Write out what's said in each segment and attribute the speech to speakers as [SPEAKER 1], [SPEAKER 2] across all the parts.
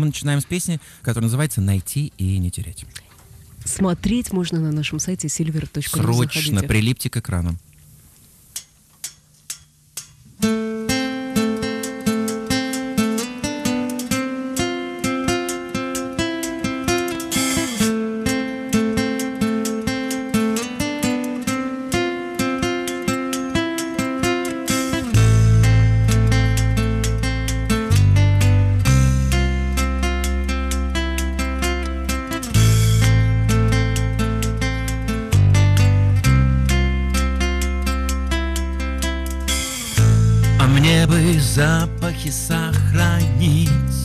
[SPEAKER 1] начинаем с песни, которая называется «Найти и не терять».
[SPEAKER 2] Смотреть можно на нашем сайте silver.ru.
[SPEAKER 1] Срочно прилипьте к экрану.
[SPEAKER 3] Мне бы запахи сохранить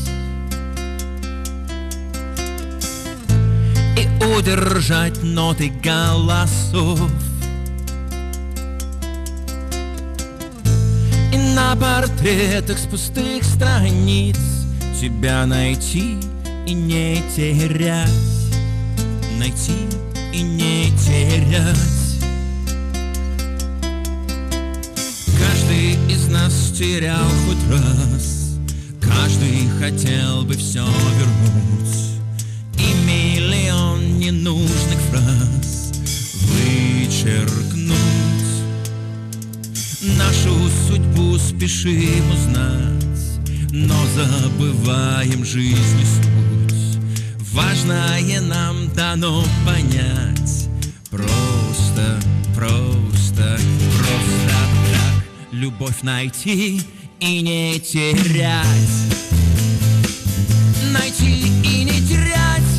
[SPEAKER 3] и удержать ноты голосов, и на портретах с пустых страниц тебя найти и не терять, найти и не терять. Каждый из нас терял хоть раз, каждый хотел бы все вернуть, и миллион ненужных фраз вычеркнуть. Нашу судьбу спешим узнать, но забываем жизни суть. Важное нам дано понять, просто так. Любовь найти и не терять. Найти и не терять.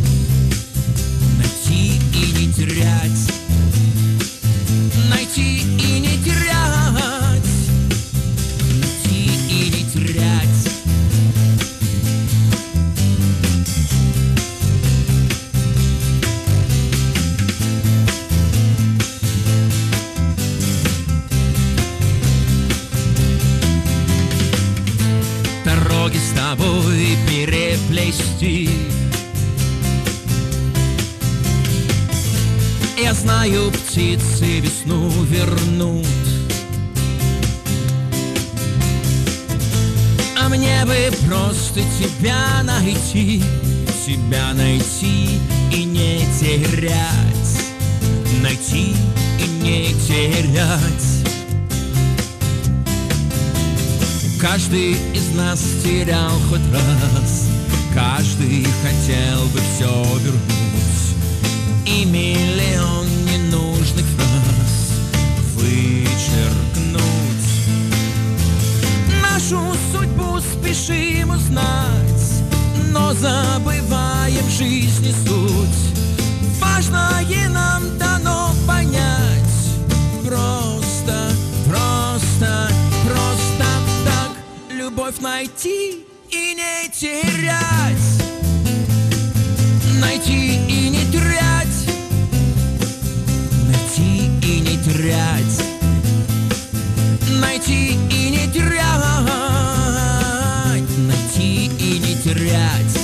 [SPEAKER 3] Найти и не терять. Найти и не терять. Найти и не терять. Дороги с тобой переплести. Я знаю, птицы весну вернут, а мне бы просто тебя найти и не терять, найти и не терять. Каждый из нас терял хоть раз, каждый хотел бы все вернуть, и миллион ненужных фраз вычеркнуть. Нашу судьбу спешим узнать, но забываем жизни суть. Важное нам дано понять, просто так. Любовь найти и не терять. Найти и не терять. Найти и не терять. Найти и не терять. Найти и не терять.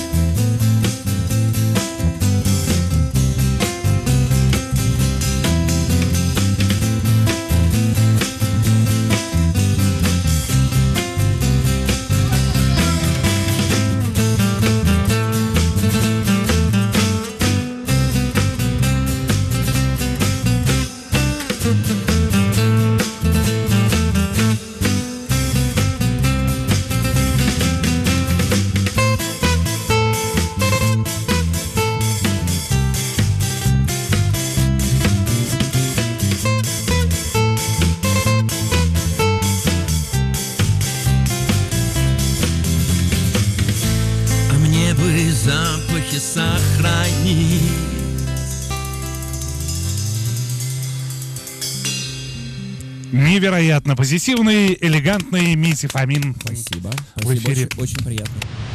[SPEAKER 3] Запахи сохранить.
[SPEAKER 4] Невероятно позитивный, элегантный Митя Фомин.
[SPEAKER 1] Спасибо.
[SPEAKER 4] В эфире.
[SPEAKER 1] Очень приятно.